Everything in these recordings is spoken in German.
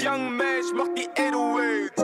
Young Mesh macht die 808.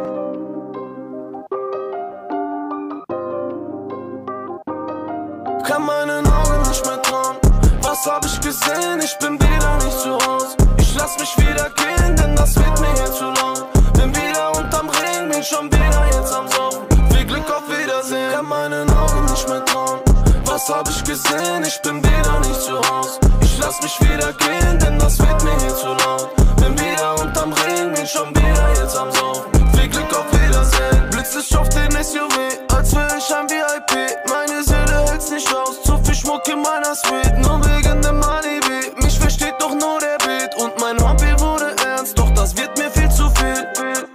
Kann meinen Augen nicht mehr trauen. Was hab ich gesehen? Ich bin wieder nicht zu Haus. Ich lass mich wieder gehen, denn das wird mir hier zu laut. Bin wieder unterm Ring, bin schon wieder jetzt am Saufen. Viel Glück, auf Wiedersehen. Kann meinen Augen nicht mehr trauen. Was hab ich gesehen? Ich bin wieder nicht zu Haus. Ich lass mich wieder gehen, denn das wird mir hier zu laut. Bin wieder unterm Ring, bin schon wieder jetzt am Saufen. Viel Glück, auf Wiedersehen. Blitzlicht auf den SUV, als wär ich ein VIP. Meine Seele hält's nicht aus, zu viel Schmuck in meiner Suite. Nur wegen dem Alibi, mich versteht doch nur der Beat. Und mein Hobby wurde ernst, doch das wird mir viel zu viel.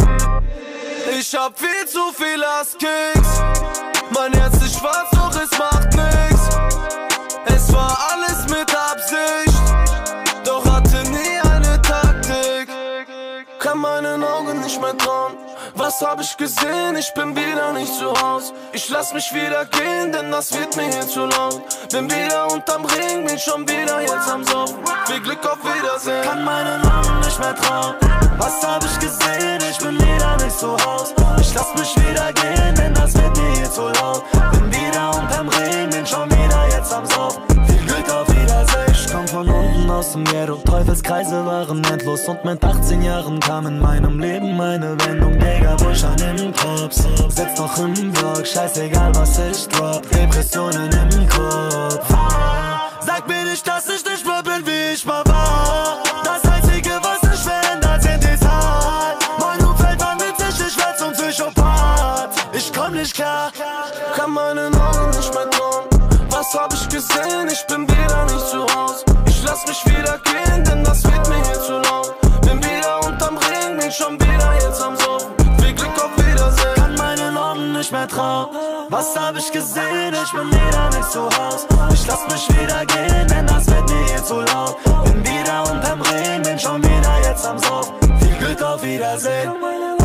Ich hab viel zu viel Astkicks. Mein Herz ist schwarz, doch es macht nix. Es war alles mit Absicht, doch hatte nie eine Taktik. Kann meinen Augen nicht mehr trauen. Was hab ich gesehen? Ich bin wieder nicht zu Haus. Ich lass mich wieder gehen, denn das wird mir hier zu laut. Bin wieder unterm Ring, bin schon wieder jetzt am Saufen. Viel Glück, auf Wiedersehen. Kann meinen Augen nicht mehr trauen. Was hab ich gesehen? Ich bin wieder nicht zu Haus. Ich lass mich wieder gehen, denn das wird mir hier zu laut. Bin wieder unterm Ring, bin schon wieder jetzt am Saufen. Viel Glück, auf Wiedersehen. Ich komm von unten aus dem Ghetto. Teufelskreise waren endlos und mit 18 Jahren kam in meinem Leben meine Wendung. Digga, Bullshit im Kopf, sitz noch im Block, scheißegal was ich drop. Depressionen im Kopf. Sag mir nicht, dass ich nicht mehr bin, wie ich mal war. Das Einzige, was sich verändert, sind die Zahlen. Mein Umfeld war witzig, ich werd zum Psychopath. Ich komm nicht klar. Kann meinen Augen nicht mehr trauen. Was hab ich gesehen? Ich bin wieder nicht zu Haus. Ich lass mich wieder gehen, denn das wird mir hier zu laut. Bin wieder unterm Ring, bin schon wieder jetzt am Saufen. Viel Glück, auf Wiedersehen. Kann meinen Augen nicht mehr trauen. Was hab ich gesehen? Ich bin wieder nicht zu Haus. Ich lass mich wieder gehen, denn das wird mir hier zu laut. Bin wieder unterm Ring, bin schon wieder jetzt am Saufen. Viel Glück, auf Wiedersehen.